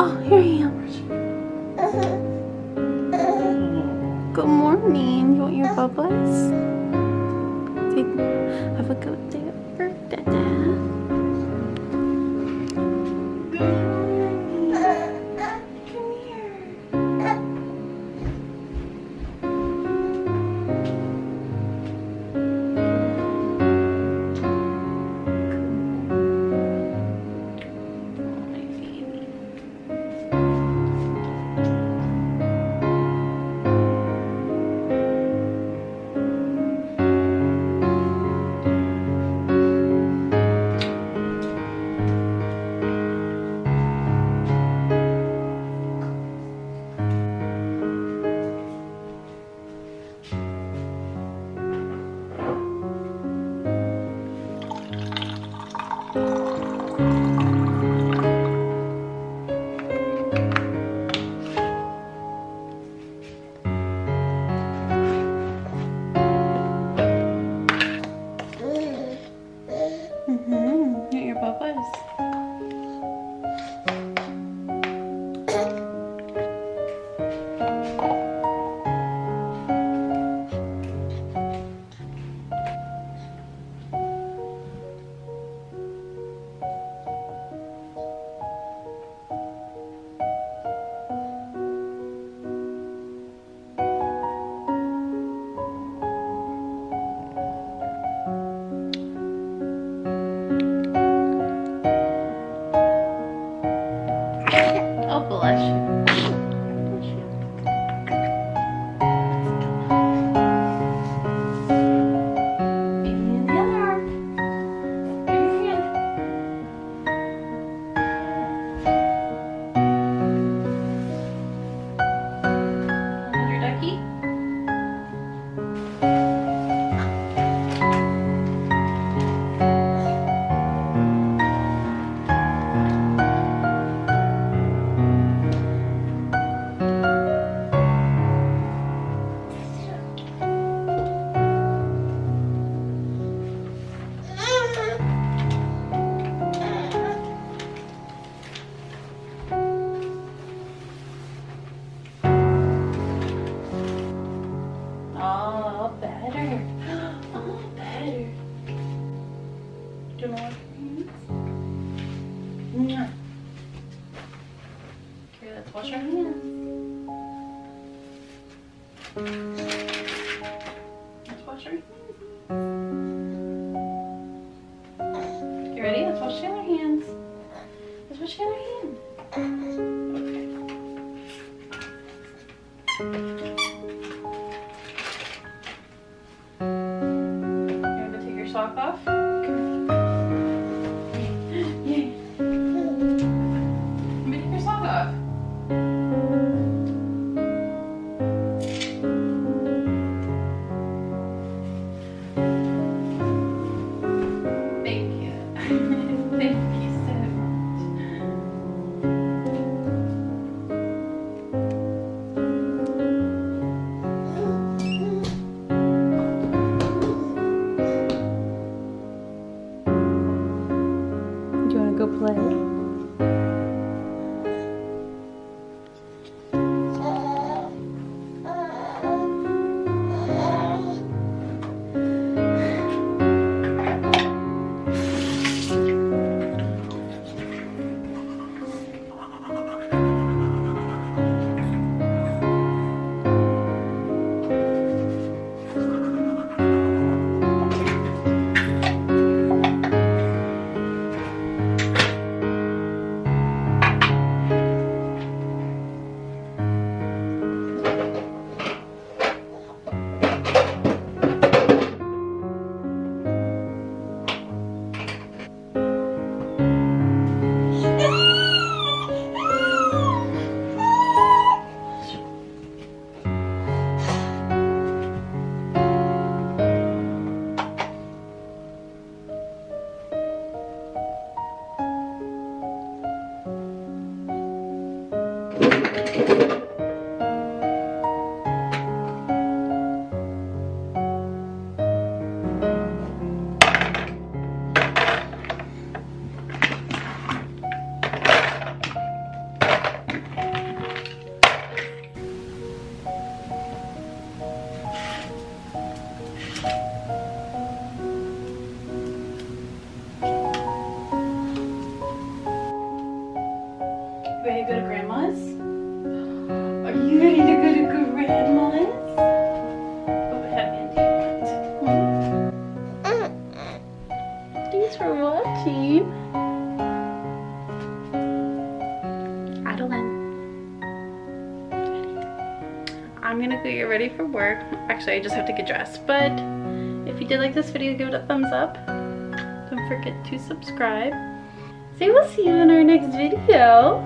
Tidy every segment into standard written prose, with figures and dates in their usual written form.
Oh, here I am. Good morning. You want your bubbles? Have a good day for Dada. Get your bubbles. Oh, bless you. Bless you. Baby in the other arm. Give me your hand. Hold your ducky. Oh, better. Oh, better. Do you want to wash your hands? Okay, let's wash our hands. Let's wash our hands. You ready? Let's wash the other hands. Let's wash the other hand. Okay. Take your sock off. Yeah. Let me take your sock off. Thank you. Thank you so much. for work. Actually, I just have to get dressed. But if you did like this video, give it a thumbs up. Don't forget to subscribe. So we'll see you in our next video.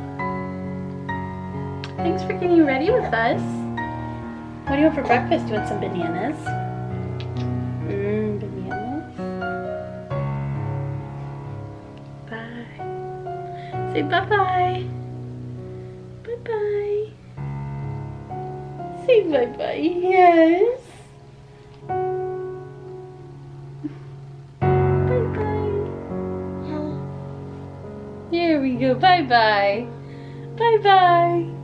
Thanks for getting ready with us. What do you want for breakfast? Do you want some bananas? Bananas. Bye. Say bye-bye. Bye-bye. Say bye-bye. Yes. Bye-bye. There we go. Bye-bye. Bye-bye.